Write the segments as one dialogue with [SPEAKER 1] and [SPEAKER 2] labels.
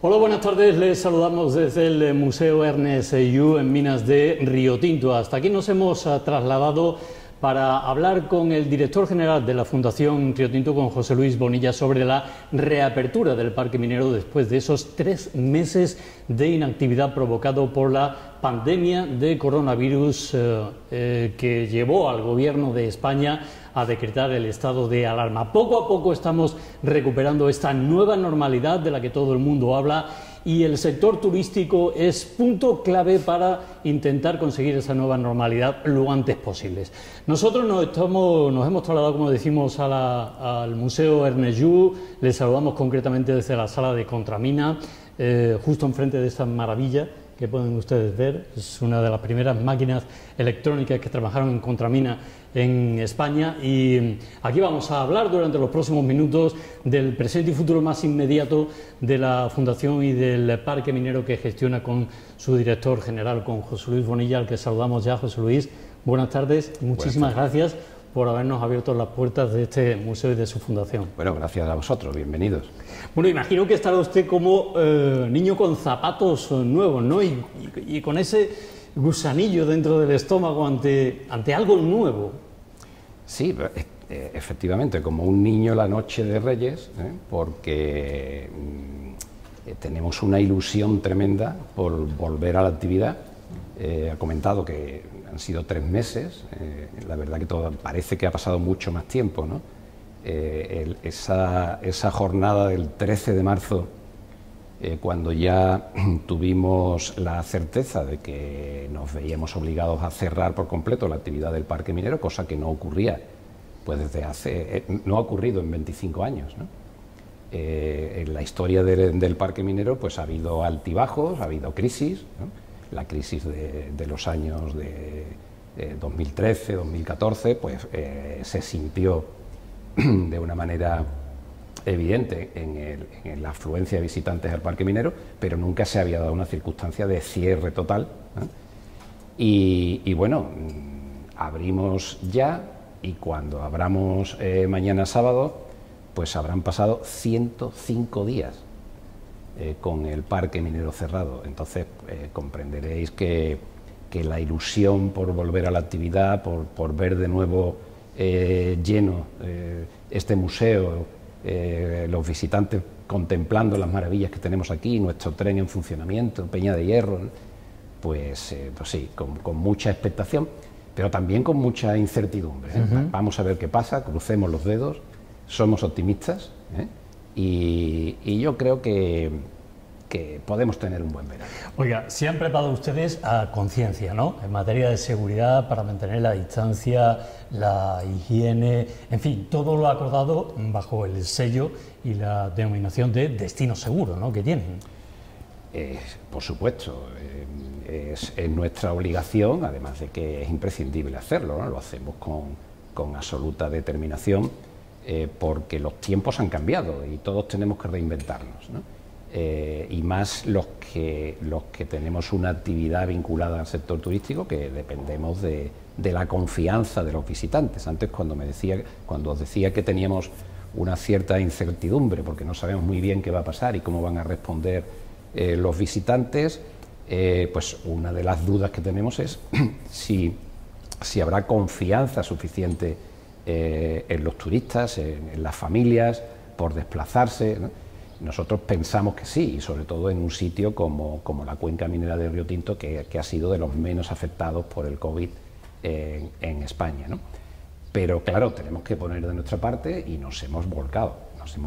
[SPEAKER 1] Hola, buenas tardes. Les saludamos desde el Museo Ernest Llull en Minas de Riotinto. Hasta aquí nos hemos trasladado para hablar con el director general de la Fundación Riotinto, con José Luis Bonilla, sobre la reapertura del parque minero después de esos 3 meses de inactividad provocado por la pandemia de coronavirus que llevó al gobierno de España a decretar el estado de alarma. Poco a poco estamos recuperando esta nueva normalidad de la que todo el mundo habla, y el sector turístico es punto clave para intentar conseguir esa nueva normalidad lo antes posible. Nosotros nos hemos trasladado, como decimos, al Museo Ernest Llull. Les saludamos concretamente desde la sala de Contramina, justo enfrente de esta maravilla que pueden ustedes ver. Es una de las primeras máquinas electrónicas que trabajaron en Contramina en España, y aquí vamos a hablar durante los próximos minutos del presente y futuro más inmediato de la Fundación y del parque minero que gestiona, con su director general, con José Luis Bonilla, al que saludamos ya. José Luis, buenas tardes, muchísimas gracias por habernos abierto las puertas de este museo y de su fundación.
[SPEAKER 2] Bueno, gracias a vosotros, bienvenidos.
[SPEAKER 1] Bueno, imagino que estará usted como niño con zapatos nuevos, ¿no? Y con ese gusanillo dentro del estómago ante algo nuevo.
[SPEAKER 2] Sí, efectivamente, como un niño la noche de Reyes, porque tenemos una ilusión tremenda por volver a la actividad. Ha comentado que han sido 3 meses, la verdad que todo parece que ha pasado mucho más tiempo, ¿no? Esa jornada del 13 de marzo, cuando ya tuvimos la certeza de que nos veíamos obligados a cerrar por completo la actividad del parque minero, cosa que no ocurría, pues no ha ocurrido en 25 años, ¿no? En la historia del parque minero pues ha habido altibajos, ha habido crisis, ¿no? La crisis de los años de 2013, 2014, pues se sintió de una manera evidente en la afluencia de visitantes al parque minero, pero nunca se había dado una circunstancia de cierre total, ¿no? Y bueno, abrimos ya, y cuando abramos mañana sábado, pues habrán pasado 105 días con el parque minero cerrado. Entonces comprenderéis que la ilusión por volver a la actividad, por ver de nuevo lleno este museo, los visitantes contemplando las maravillas que tenemos aquí, nuestro tren en funcionamiento, Peña de Hierro, pues sí, con mucha expectación, pero también con mucha incertidumbre, ¿eh? Vamos a ver qué pasa, crucemos los dedos, somos optimistas, y yo creo que podemos tener un buen verano.
[SPEAKER 1] Oiga, se han preparado ustedes a conciencia, ¿no?, en materia de seguridad, para mantener la distancia, la higiene, en fin, todo lo acordado bajo el sello y la denominación de destino seguro, ¿no?, que tienen.
[SPEAKER 2] Por supuesto, es nuestra obligación, además de que es imprescindible hacerlo, ¿no? Lo hacemos con absoluta determinación, porque los tiempos han cambiado y todos tenemos que reinventarnos, ¿no? Y más los que tenemos una actividad vinculada al sector turístico, que dependemos de la confianza de los visitantes. Antes, cuando os decía que teníamos una cierta incertidumbre porque no sabemos muy bien qué va a pasar y cómo van a responder los visitantes, pues una de las dudas que tenemos es si habrá confianza suficiente en los turistas, en las familias, por desplazarse, ¿no? Nosotros pensamos que sí, y sobre todo en un sitio como la cuenca minera de Riotinto, que ha sido de los menos afectados por el COVID en España, ¿no? Pero claro, tenemos que poner de nuestra parte, y nos hemos volcado.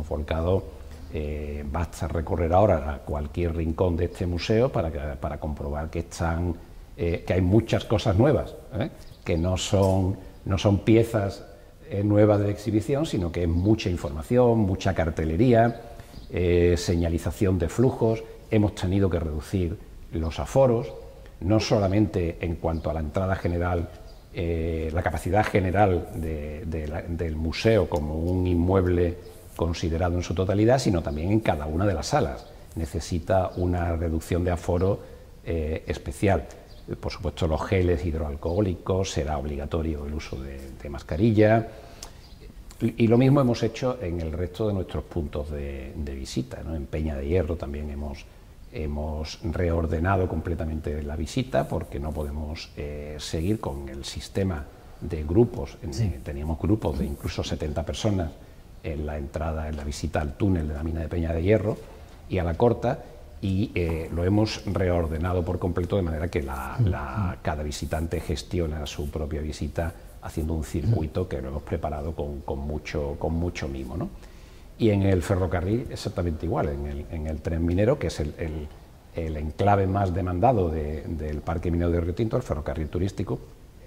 [SPEAKER 2] Basta recorrer ahora a cualquier rincón de este museo para comprobar que hay muchas cosas nuevas, que no son piezas nuevas de exhibición, sino que es mucha información, mucha cartelería, señalización de flujos. Hemos tenido que reducir los aforos, no solamente en cuanto a la entrada general, la capacidad general del museo como un inmueble considerado en su totalidad, sino también en cada una de las salas. Necesita una reducción de aforo especial. Por supuesto, los geles hidroalcohólicos, será obligatorio el uso de mascarilla. Y lo mismo hemos hecho en el resto de nuestros puntos de visita, ¿no? En Peña de Hierro también hemos reordenado completamente la visita porque no podemos seguir con el sistema de grupos.
[SPEAKER 1] Sí.
[SPEAKER 2] Teníamos grupos de incluso 70 personas en la entrada, en la visita al túnel de la mina de Peña de Hierro y a la Corta, y lo hemos reordenado por completo de manera que cada visitante gestiona su propia visita haciendo un circuito que lo hemos preparado con mucho mimo, ¿no? Y en el ferrocarril exactamente igual, en el tren minero, que es el enclave más demandado del Parque Minero de Río Tinto, el ferrocarril turístico,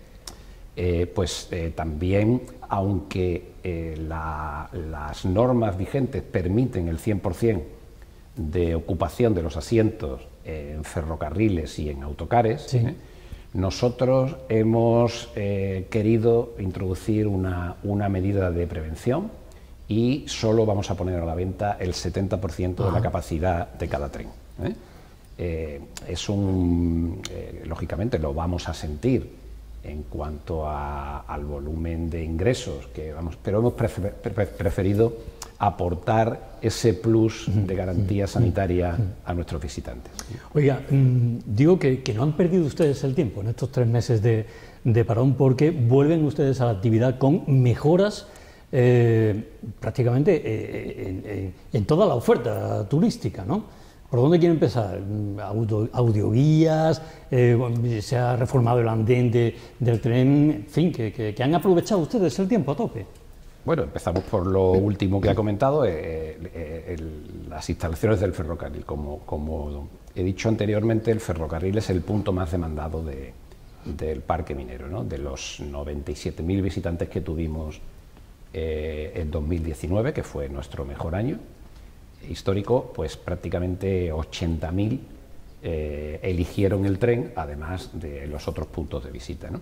[SPEAKER 2] también, aunque las normas vigentes permiten el 100% de ocupación de los asientos en ferrocarriles y en autocares,
[SPEAKER 1] sí.
[SPEAKER 2] Nosotros hemos querido introducir una medida de prevención y solo vamos a poner a la venta el 70% de la capacidad de cada tren. Lógicamente lo vamos a sentir en cuanto al volumen de ingresos, pero hemos preferido aportar ese plus de garantía sanitaria a nuestros visitantes.
[SPEAKER 1] Oiga, digo que no han perdido ustedes el tiempo en estos 3 meses de parón, porque vuelven ustedes a la actividad con mejoras prácticamente en toda la oferta turística, ¿no? ¿Por dónde quieren empezar? Audioguías, se ha reformado el andén del tren, en fin, que han aprovechado ustedes el tiempo a tope.
[SPEAKER 2] Bueno, empezamos por lo último que ha comentado, las instalaciones del ferrocarril. Como he dicho anteriormente, el ferrocarril es el punto más demandado del parque minero, ¿no? De los 97.000 visitantes que tuvimos en 2019, que fue nuestro mejor año histórico, pues prácticamente 80.000 eligieron el tren, además de los otros puntos de visita, ¿no?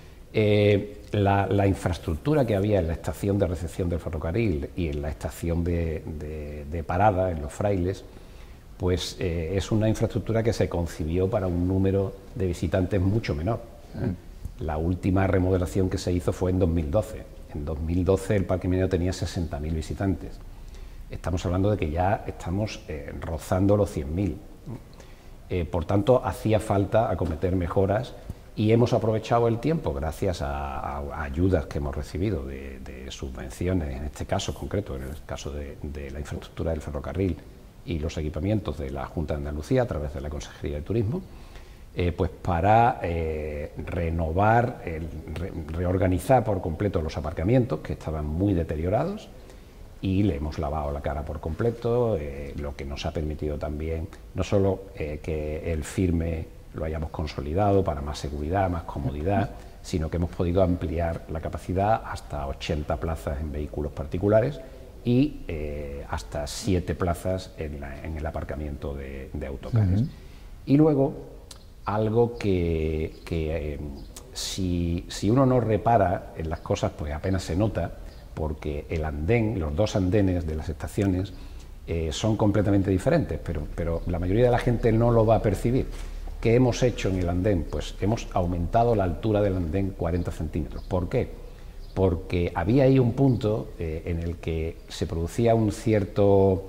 [SPEAKER 2] La infraestructura que había en la estación de recepción del ferrocarril y en la estación de parada, en Los Frailes, pues es una infraestructura que se concibió para un número de visitantes mucho menor. La última remodelación que se hizo fue en 2012. En 2012 el Parque Minero tenía 60.000 visitantes. Estamos hablando de que ya estamos rozando los 100.000. Por tanto, hacía falta acometer mejoras y hemos aprovechado el tiempo, gracias a ayudas que hemos recibido de subvenciones, en este caso concreto, en el caso de la infraestructura del ferrocarril y los equipamientos de la Junta de Andalucía a través de la Consejería de Turismo, pues para renovar, reorganizar por completo los aparcamientos que estaban muy deteriorados, y le hemos lavado la cara por completo, lo que nos ha permitido también no solo que el firme lo hayamos consolidado para más seguridad, más comodidad, sino que hemos podido ampliar la capacidad hasta 80 plazas en vehículos particulares y hasta 7 plazas en el aparcamiento de autocares. Y luego, algo que si uno no repara en las cosas, pues apenas se nota, porque el andén, los dos andenes de las estaciones son completamente diferentes, pero la mayoría de la gente no lo va a percibir. ¿Qué hemos hecho en el andén? Pues hemos aumentado la altura del andén 40 centímetros. ¿Por qué? Porque había ahí un punto en el que se producía un cierto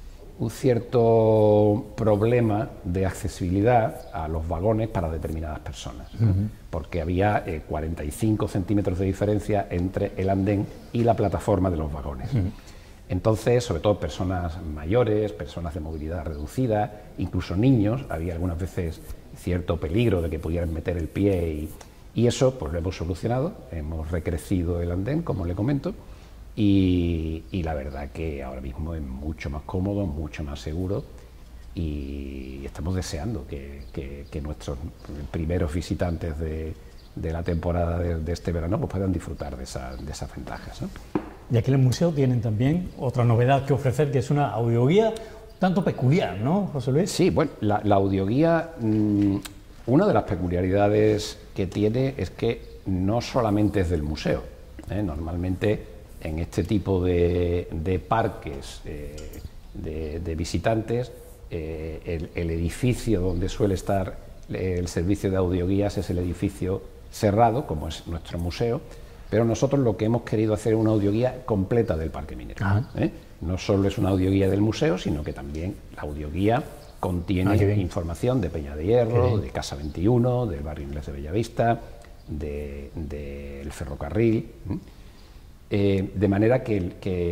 [SPEAKER 2] problema de accesibilidad a los vagones para determinadas personas, ¿no? Porque había 45 centímetros de diferencia entre el andén y la plataforma de los vagones. Entonces, sobre todo personas mayores, personas de movilidad reducida, incluso niños, había algunas veces cierto peligro de que pudieran meter el pie y eso pues lo hemos solucionado, hemos recrecido el andén, como le comento, y la verdad que ahora mismo es mucho más cómodo, mucho más seguro, y estamos deseando que nuestros primeros visitantes de la temporada de este verano pues puedan disfrutar de esas ventajas, ¿no?
[SPEAKER 1] Y aquí en el museo tienen también otra novedad que ofrecer, que es una audioguía tanto peculiar, ¿no, José Luis?
[SPEAKER 2] Sí, bueno, la audioguía, una de las peculiaridades que tiene es que no solamente es del museo, normalmente en este tipo de parques de visitantes, el edificio donde suele estar el servicio de audioguías es el edificio cerrado, como es nuestro museo, Pero nosotros lo que hemos querido hacer es una audioguía completa del Parque Minero. No solo es una audioguía del museo, sino que también la audioguía contiene información de Peña de Hierro, de Casa 21, del barrio inglés de Bellavista, del ferrocarril. De manera que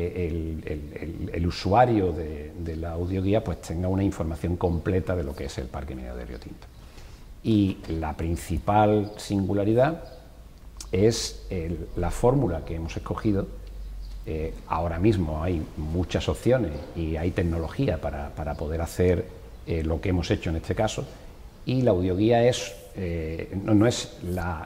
[SPEAKER 2] el usuario de la audioguía pues tenga una información completa de lo que es el Parque Minero de Riotinto. Y la principal singularidad es la fórmula que hemos escogido. Ahora mismo hay muchas opciones y hay tecnología para poder hacer lo que hemos hecho en este caso, y la audioguía no es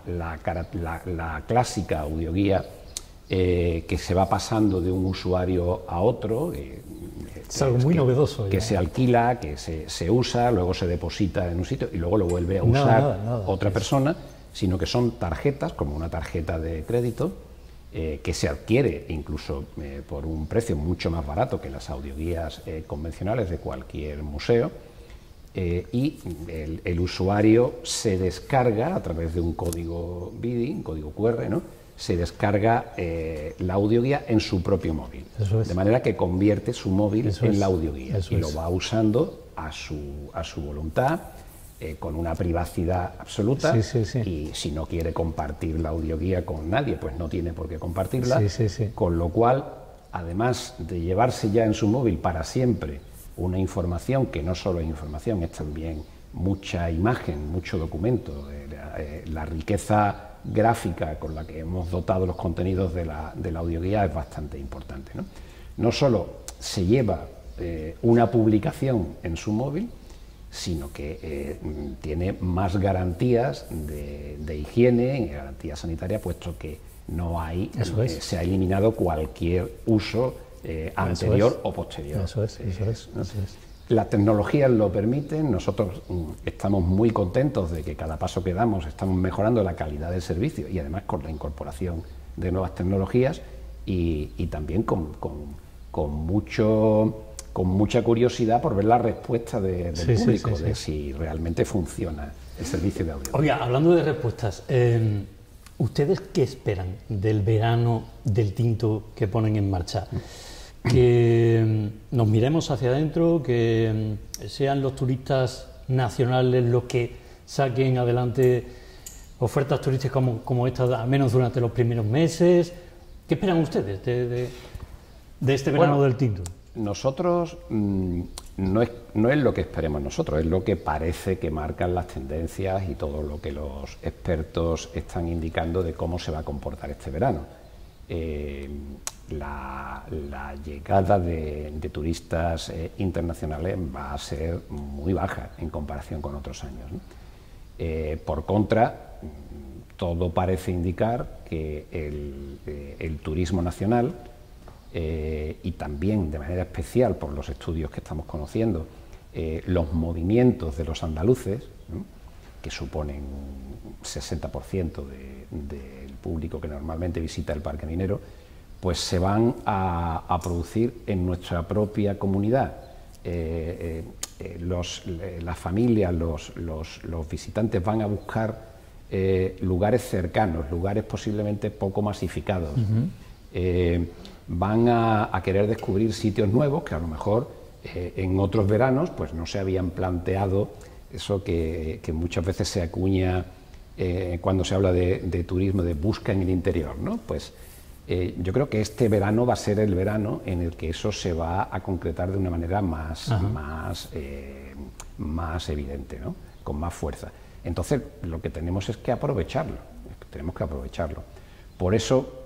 [SPEAKER 2] la clásica audioguía que se va pasando de un usuario a otro.
[SPEAKER 1] Es algo muy novedoso.
[SPEAKER 2] Que se alquila, que se usa, luego se deposita en un sitio y luego lo vuelve a usar otra persona, sino que son tarjetas, como una tarjeta de crédito, que se adquiere incluso por un precio mucho más barato que las audioguías convencionales de cualquier museo, y el usuario se descarga a través de un código BIDI, un código QR, ¿no? Se descarga la audioguía en su propio móvil, de manera que convierte su móvil en la audioguía y lo va usando a su voluntad, con una privacidad absoluta. Y si no quiere compartir la audioguía con nadie, pues no tiene por qué compartirla, con lo cual, además de llevarse ya en su móvil para siempre una información que no solo es información, es también mucha imagen, mucho documento, la riqueza gráfica con la que hemos dotado los contenidos de la audioguía es bastante importante, ¿no? No solo se lleva una publicación en su móvil, sino que tiene más garantías de higiene y garantías sanitarias, puesto que no hay, se ha eliminado cualquier uso anterior o posterior. Las tecnologías lo permiten. Nosotros estamos muy contentos de que cada paso que damos estamos mejorando la calidad del servicio, y además con la incorporación de nuevas tecnologías y también con mucha curiosidad por ver la respuesta del público, de si realmente funciona el servicio de audio.
[SPEAKER 1] Oiga, hablando de respuestas, ¿ustedes qué esperan del verano del tinto que ponen en marcha? Que nos miremos hacia adentro, que sean los turistas nacionales los que saquen adelante ofertas turísticas como esta, al menos durante los primeros meses. ¿Qué esperan ustedes de este verano del tinto?
[SPEAKER 2] Nosotros no es lo que esperemos nosotros, es lo que parece que marcan las tendencias y todo lo que los expertos están indicando de cómo se va a comportar este verano. La llegada de turistas internacionales va a ser muy baja en comparación con otros años, ¿no? Por contra, todo parece indicar que el turismo nacional, y también de manera especial por los estudios que estamos conociendo, los movimientos de los andaluces, ¿no?, que suponen un 60% del público que normalmente visita el Parque Minero, pues se van a producir en nuestra propia comunidad. Las familias, los visitantes van a buscar lugares cercanos, lugares posiblemente poco masificados. Van a querer descubrir sitios nuevos que a lo mejor en otros veranos pues no se habían planteado, eso que muchas veces se acuña cuando se habla de turismo, de busca en el interior, ¿no? Pues yo creo que este verano va a ser el verano en el que eso se va a concretar de una manera más evidente, ¿no?, con más fuerza. Entonces lo que tenemos es que aprovecharlo, Por eso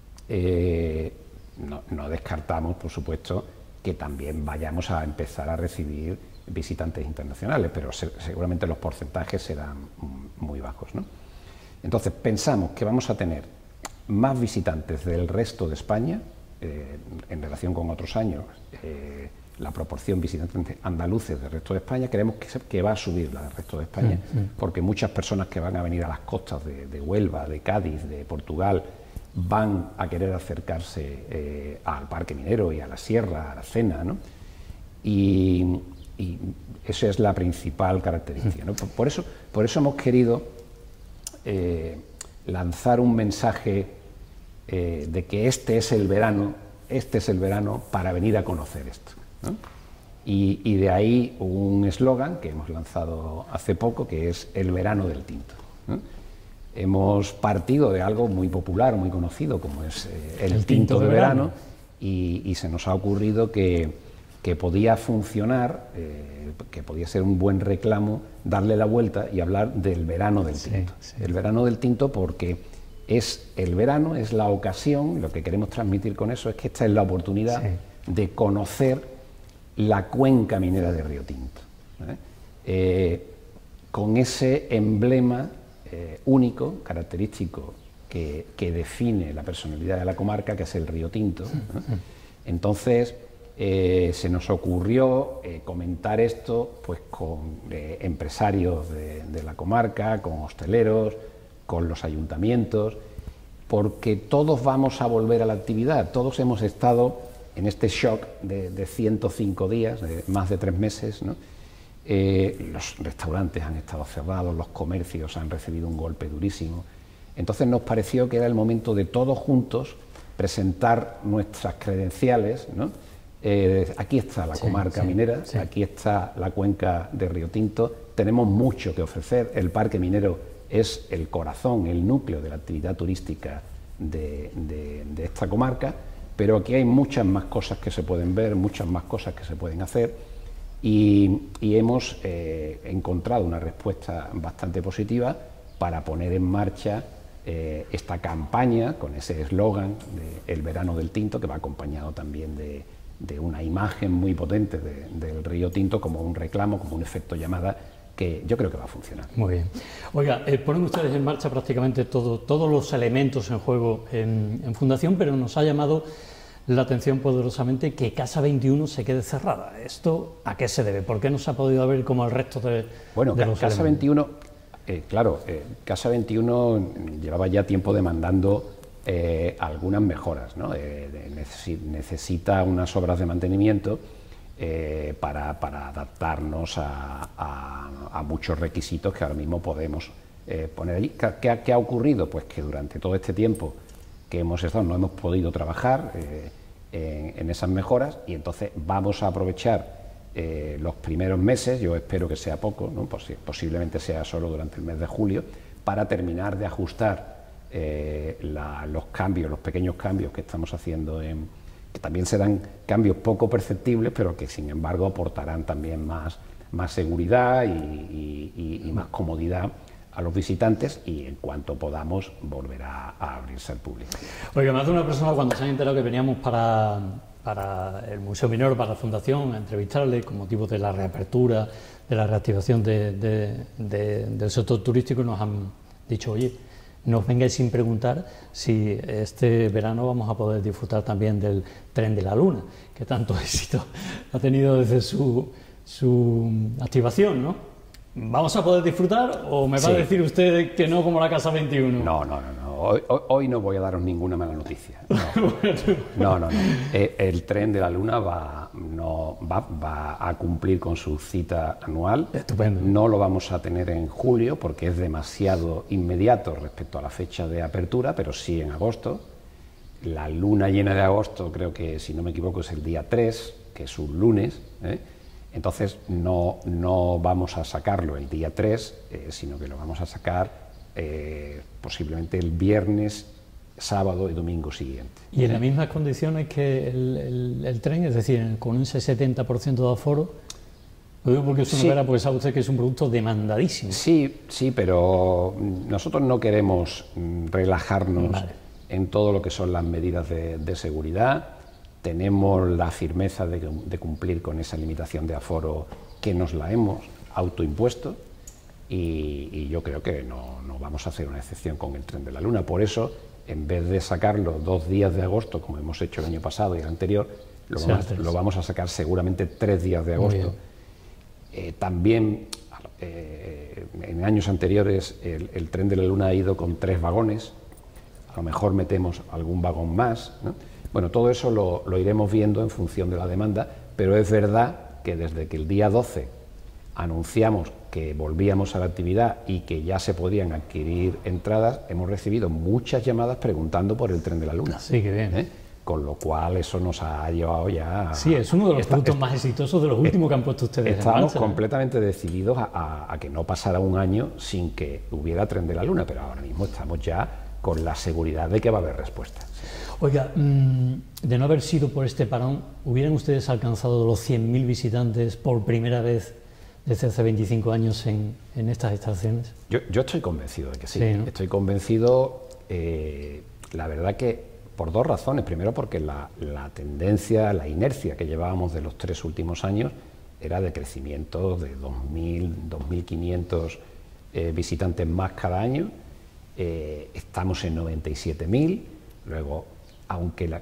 [SPEAKER 2] no descartamos, por supuesto, que también vayamos a empezar a recibir visitantes internacionales, pero seguramente los porcentajes serán muy bajos, ¿no? Entonces pensamos que vamos a tener más visitantes del resto de España en relación con otros años. La proporción de visitantes andaluces del resto de España creemos que va a subir la del resto de España, porque muchas personas que van a venir a las costas de Huelva, de Cádiz, de Portugal, van a querer acercarse al Parque Minero y a la Sierra, a la Cena, ¿no? Y esa es la principal característica, ¿no? Por eso hemos querido lanzar un mensaje de que este es el verano para venir a conocer esto, ¿no? Y de ahí un eslogan que hemos lanzado hace poco, que es el verano del tinto, ¿no? Hemos partido de algo muy popular, muy conocido, como es el tinto de verano, y se nos ha ocurrido que podía funcionar, que podía ser un buen reclamo, darle la vuelta y hablar del verano del tinto. Sí, sí. El verano del tinto porque es el verano, es la ocasión, lo que queremos transmitir con eso es que esta es la oportunidad de conocer la cuenca minera de Riotinto, con ese emblema único, característico, que define la personalidad de la comarca, que es el Riotinto, ¿no? Entonces se nos ocurrió comentar esto pues con empresarios de la comarca, con hosteleros, con los ayuntamientos, porque todos vamos a volver a la actividad, todos hemos estado en este shock de 105 días, de más de 3 meses, ¿no? Los restaurantes han estado cerrados, los comercios han recibido un golpe durísimo. Entonces nos pareció que era el momento de todos juntos presentar nuestras credenciales, ¿no? Aquí está la comarca minera, aquí está la cuenca de Riotinto, tenemos mucho que ofrecer, el parque minero es el corazón, el núcleo de la actividad turística de esta comarca, pero aquí hay muchas más cosas que se pueden ver, muchas más cosas que se pueden hacer, y hemos encontrado una respuesta bastante positiva para poner en marcha esta campaña con ese eslogan de El verano del tinto, que va acompañado también de una imagen muy potente del río Tinto como un reclamo, como un efecto llamada, que yo creo que va a funcionar. Muy bien.
[SPEAKER 1] Oiga, ponen ustedes en marcha prácticamente todos los elementos en juego en Fundación, pero nos ha llamado la atención poderosamente que Casa 21 se quede cerrada. ¿Esto a qué se debe? ¿Por qué no se ha podido abrir como el resto de los
[SPEAKER 2] Casa 21, claro, Casa 21 llevaba ya tiempo demandando algunas mejoras, ¿no? Necesita unas obras de mantenimiento para adaptarnos a muchos requisitos que ahora mismo podemos poner allí. ¿Qué ha ocurrido? Pues que durante todo este tiempo que hemos estado no hemos podido trabajar en esas mejoras, y entonces vamos a aprovechar los primeros meses, yo espero que sea poco, ¿no? Posiblemente sea solo durante el mes de julio, para terminar de ajustar los cambios, los pequeños cambios que estamos haciendo, que también serán cambios poco perceptibles, pero que sin embargo aportarán también más seguridad y más comodidad a los visitantes, y en cuanto podamos volverá a abrirse al público.
[SPEAKER 1] Oiga, más de una persona, cuando se han enterado que veníamos para el Museo Minero, para la Fundación, a entrevistarle con motivo de la reapertura, de la reactivación del sector turístico, nos han dicho: oye, no os vengáis sin preguntar si este verano vamos a poder disfrutar también del Tren de la Luna, que tanto éxito ha tenido desde su activación, ¿no? ¿Vamos a poder disfrutar o me va a decir usted que no, como la Casa 21?
[SPEAKER 2] No. Hoy no voy a daros ninguna mala noticia. No. El Tren de la Luna va a cumplir con su cita anual.
[SPEAKER 1] Estupendo.
[SPEAKER 2] No lo vamos a tener en julio porque es demasiado inmediato respecto a la fecha de apertura, pero sí en agosto. La luna llena de agosto, creo que, si no me equivoco, es el día 3, que es un lunes, Entonces no vamos a sacarlo el día 3, sino que lo vamos a sacar posiblemente el viernes, sábado y domingo siguiente.
[SPEAKER 1] ¿Y en las mismas condiciones que el tren, es decir, con ese 70% de aforo? Lo digo porque es una vera, porque sabe usted que es un producto demandadísimo.
[SPEAKER 2] Sí, pero nosotros no queremos relajarnos en todo lo que son las medidas de seguridad. Tenemos la firmeza de cumplir con esa limitación de aforo que nos la hemos autoimpuesto, y yo creo que no vamos a hacer una excepción con el Tren de la Luna. Por eso, en vez de sacarlo 2 días de agosto, como hemos hecho el año pasado y el anterior, lo vamos a sacar seguramente 3 días de agosto. También en años anteriores el Tren de la Luna ha ido con 3 vagones, a lo mejor metemos algún vagón más, ¿no? Bueno, todo eso lo iremos viendo en función de la demanda, pero es verdad que desde que el día 12 anunciamos que volvíamos a la actividad y que ya se podían adquirir entradas, hemos recibido muchas llamadas preguntando por el Tren de la Luna.
[SPEAKER 1] Sí, qué bien.
[SPEAKER 2] Con lo cual eso nos ha llevado ya...
[SPEAKER 1] Sí, es uno de los productos más exitosos de los últimos que han puesto ustedes en
[SPEAKER 2] Estábamos
[SPEAKER 1] marcha.
[SPEAKER 2] completamente decididos a que no pasara un año sin que hubiera Tren de la Luna, pero ahora mismo estamos ya con la seguridad de que va a haber respuesta.
[SPEAKER 1] Oiga, de no haber sido por este parón, ¿hubieran ustedes alcanzado los 100.000 visitantes por primera vez desde hace 25 años en estas estaciones?
[SPEAKER 2] Yo estoy convencido de que sí, ¿no? Estoy convencido, la verdad que por dos razones. Primero porque la tendencia, la inercia que llevábamos de los 3 últimos años era de crecimiento de 2.000, 2.500 visitantes más cada año. Estamos en 97.000, luego, aunque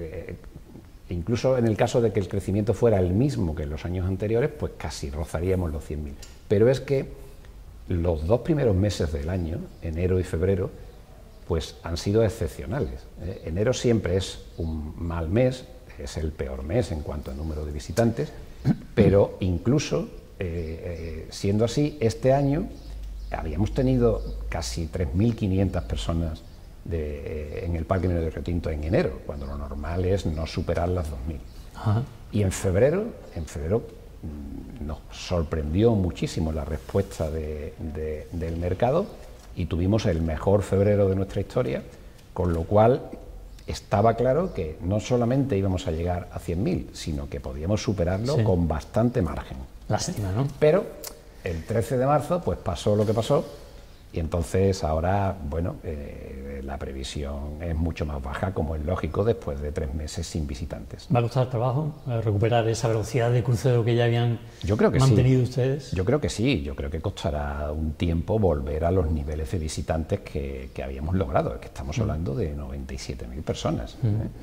[SPEAKER 2] incluso en el caso de que el crecimiento fuera el mismo que en los años anteriores, pues casi rozaríamos los 100.000. Pero es que los 2 primeros meses del año, enero y febrero, pues han sido excepcionales. Enero siempre es un mal mes, es el peor mes en cuanto a número de visitantes, pero incluso siendo así, este año habíamos tenido casi 3.500 personas en el Parque Minero de Riotinto en enero, cuando lo normal es no superar las 2.000.
[SPEAKER 1] Ajá.
[SPEAKER 2] Y en febrero nos sorprendió muchísimo la respuesta del mercado y tuvimos el mejor febrero de nuestra historia, con lo cual estaba claro que no solamente íbamos a llegar a 100.000, sino que podíamos superarlo con bastante margen.
[SPEAKER 1] Lástima, ¿no?
[SPEAKER 2] Pero el 13 de marzo pues pasó lo que pasó y entonces ahora, bueno, la previsión es mucho más baja, como es lógico, después de 3 meses sin visitantes.
[SPEAKER 1] ¿Va a costar trabajo recuperar esa velocidad de crucero que ya habían mantenido ustedes?
[SPEAKER 2] Yo creo que sí, yo creo que costará un tiempo volver a los niveles de visitantes que habíamos logrado, es que estamos hablando de 97.000 personas,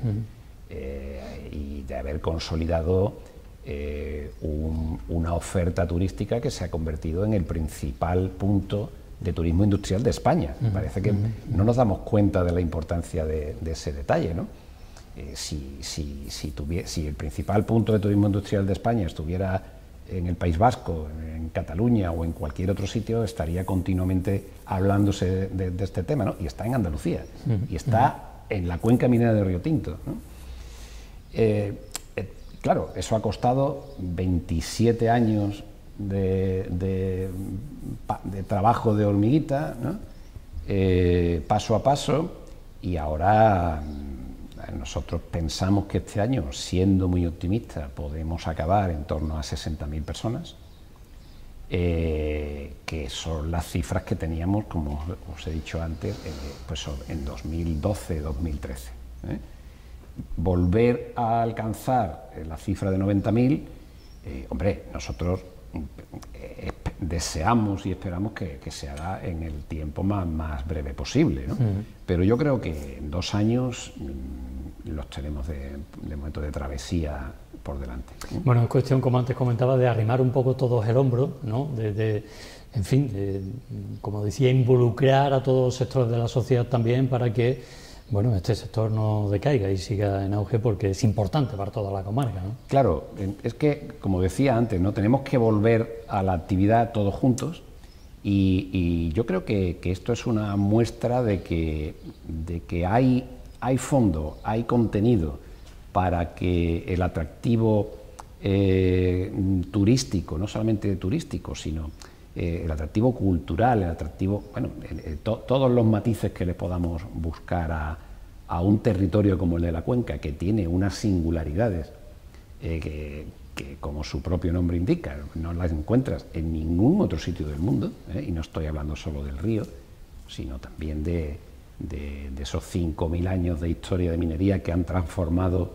[SPEAKER 2] y de haber consolidado una oferta turística que se ha convertido en el principal punto de turismo industrial de España. Me parece que no nos damos cuenta de la importancia de ese detalle, ¿no? Si el principal punto de turismo industrial de España estuviera en el País Vasco, en Cataluña o en cualquier otro sitio, estaría continuamente hablándose de este tema, ¿no? Y está en Andalucía, y está en la cuenca minera de Riotinto, ¿no? Claro, eso ha costado 27 años de trabajo de hormiguita, ¿no? Paso a paso, y ahora nosotros pensamos que este año, siendo muy optimistas, podemos acabar en torno a 60.000 personas, que son las cifras que teníamos, como os he dicho antes, pues en 2012-2013. Volver a alcanzar la cifra de 90.000, hombre, nosotros deseamos y esperamos que se haga en el tiempo más breve posible, ¿no? Pero yo creo que en 2 años los tenemos de momento de travesía por delante.
[SPEAKER 1] Bueno, es cuestión, como antes comentaba, de arrimar un poco todos el hombro, ¿no? En fin, como decía, involucrar a todos los sectores de la sociedad también para que, bueno, este sector no decaiga y siga en auge, porque es importante para toda la comarca, ¿no?
[SPEAKER 2] Claro, es que, como decía antes, ¿no? Tenemos que volver a la actividad todos juntos, y yo creo que esto es una muestra de que hay fondo, hay contenido para que el atractivo turístico, no solamente turístico, sino el atractivo cultural, el atractivo, bueno, todos los matices que le podamos buscar a un territorio como el de la Cuenca, que tiene unas singularidades que, como su propio nombre indica, no las encuentras en ningún otro sitio del mundo, y no estoy hablando solo del río, sino también de esos 5.000 años de historia de minería que han transformado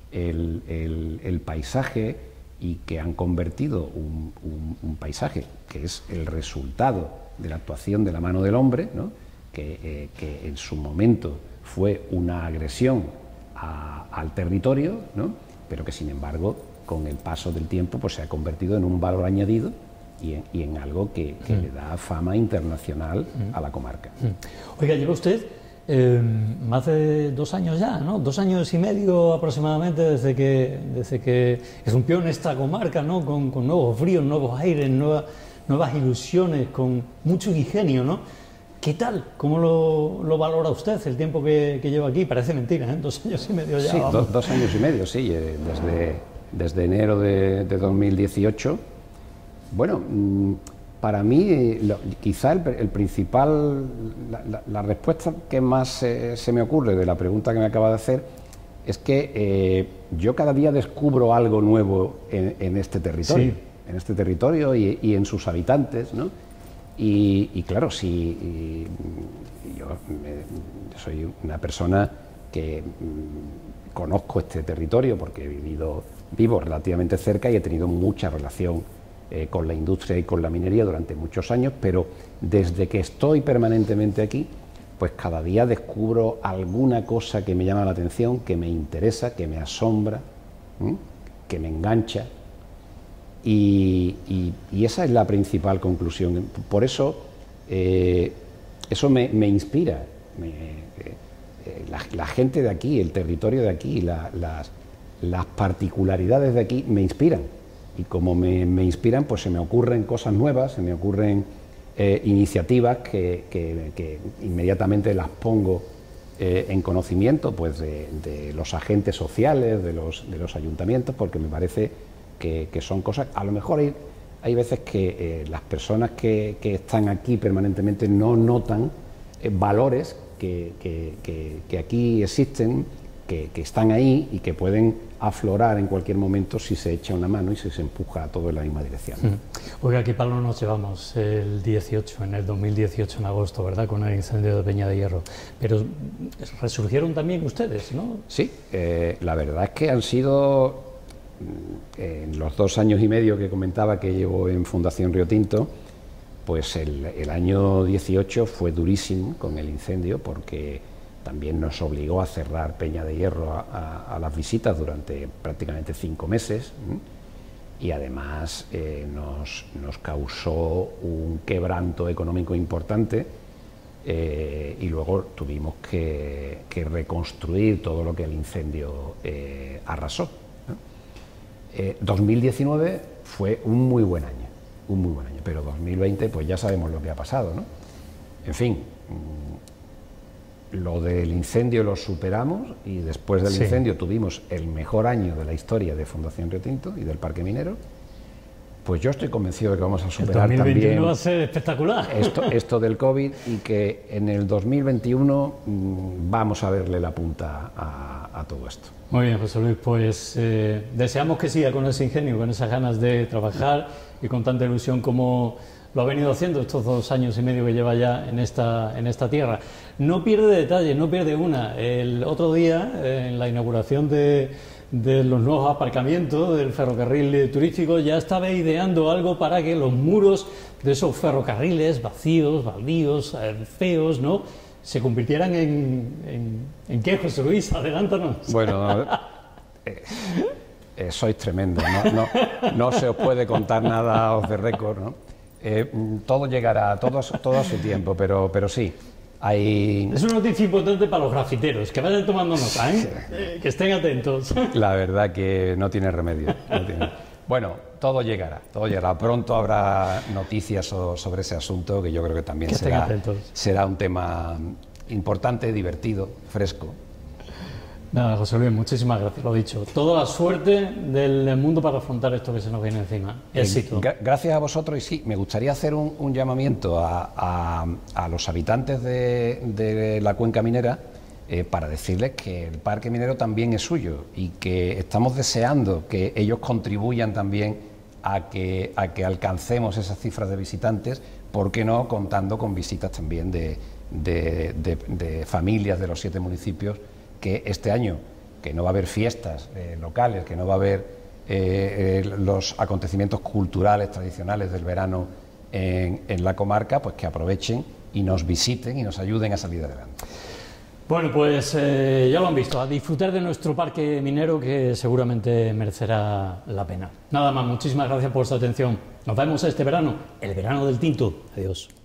[SPEAKER 2] el paisaje y que han convertido un paisaje que es el resultado de la actuación de la mano del hombre, ¿no? que en su momento fue una agresión al territorio, ¿no? Pero que sin embargo con el paso del tiempo pues se ha convertido en un valor añadido y en algo que le da fama internacional a la comarca.
[SPEAKER 1] Oiga, lleva usted más de 2 años ya, ¿no? 2 años y medio aproximadamente desde que irrumpió en esta comarca, ¿no? Con nuevos fríos, nuevos aires, nuevas ilusiones, con mucho ingenio, ¿no? ¿Qué tal? ¿Cómo lo valora usted el tiempo que lleva aquí? Parece mentira, ¿eh? 2 años y medio ya.
[SPEAKER 2] Sí, 2 años y medio, sí, desde enero de 2018. Bueno, para mí, quizá el principal, la respuesta que más se me ocurre de la pregunta que me acaba de hacer es que yo cada día descubro algo nuevo en este territorio,
[SPEAKER 1] sí,
[SPEAKER 2] en este territorio y en sus habitantes, ¿no? Y claro, si yo soy una persona que conozco este territorio porque vivo relativamente cerca y he tenido mucha relación con la industria y con la minería durante muchos años, pero desde que estoy permanentemente aquí, pues cada día descubro alguna cosa que me llama la atención, que me interesa, que me asombra, que me engancha. Y esa es la principal conclusión. Por eso, eso me inspira. La gente de aquí, el territorio de aquí, las particularidades de aquí me inspiran. Y como me inspiran, pues se me ocurren cosas nuevas, se me ocurren iniciativas que inmediatamente las pongo en conocimiento, pues de los agentes sociales, de los ayuntamientos, porque me parece que son cosas, a lo mejor hay veces que las personas que están aquí permanentemente no notan valores que aquí existen, que están ahí y que pueden aflorar en cualquier momento si se echa una mano y si se empuja todo en la misma dirección.
[SPEAKER 1] Oiga, aquí Pablo nos llevamos el 18, en el 2018, en agosto, ¿verdad?, con el incendio de Peña de Hierro, pero resurgieron también ustedes, ¿no?
[SPEAKER 2] Sí, la verdad es que han sido, en los 2 años y medio que comentaba que llevo en Fundación Río Tinto, pues el año 18 fue durísimo con el incendio porque también nos obligó a cerrar Peña de Hierro a las visitas durante prácticamente 5 meses y además nos causó un quebranto económico importante y luego tuvimos que reconstruir todo lo que el incendio arrasó. 2019 fue un muy buen año, pero 2020 pues ya sabemos lo que ha pasado, ¿no? En fin, lo del incendio lo superamos y después del incendio tuvimos el mejor año de la historia de Fundación Río Tinto y del Parque Minero. Pues yo estoy convencido de que vamos a superar
[SPEAKER 1] el 2021
[SPEAKER 2] también
[SPEAKER 1] va a ser espectacular.
[SPEAKER 2] Esto del COVID y que en el 2021 vamos a verle la punta a todo esto.
[SPEAKER 1] Muy bien, José Luis, pues deseamos que siga con ese ingenio, con esas ganas de trabajar y con tanta ilusión como lo ha venido haciendo estos 2 años y medio que lleva ya en esta tierra. No pierde detalle, no pierde una. El otro día, en la inauguración de los nuevos aparcamientos del ferrocarril turístico, ya estaba ideando algo para que los muros de esos ferrocarriles vacíos, baldíos, feos, ¿no?, se convirtieran ¿en qué, José Luis? Adelántanos.
[SPEAKER 2] Bueno, sois tremendo, no se os puede contar nada off the record, ¿no? Todo llegará, todo a su tiempo, pero sí, hay...
[SPEAKER 1] Es una noticia importante para los grafiteros, que vayan tomando nota, ¿eh? Que estén atentos.
[SPEAKER 2] La verdad que no tiene remedio. Bueno, todo llegará. Pronto habrá noticias sobre ese asunto, que yo creo que también será un tema importante, divertido, fresco.
[SPEAKER 1] Nada, José Luis, muchísimas gracias, lo dicho. Toda la suerte del mundo para afrontar esto que se nos viene encima. Éxito.
[SPEAKER 2] Gracias a vosotros y sí, me gustaría hacer un llamamiento a los habitantes de la cuenca minera para decirles que el Parque Minero también es suyo y que estamos deseando que ellos contribuyan también a que alcancemos esas cifras de visitantes, ¿por qué no?, contando con visitas también de familias de los 7 municipios, que este año, que no va a haber fiestas locales, que no va a haber los acontecimientos culturales tradicionales del verano en la comarca, pues que aprovechen y nos visiten y nos ayuden a salir adelante.
[SPEAKER 1] Bueno, pues ya lo han visto, a disfrutar de nuestro parque minero, que seguramente merecerá la pena. Nada más, muchísimas gracias por su atención. Nos vemos este verano, el verano del tinto. Adiós.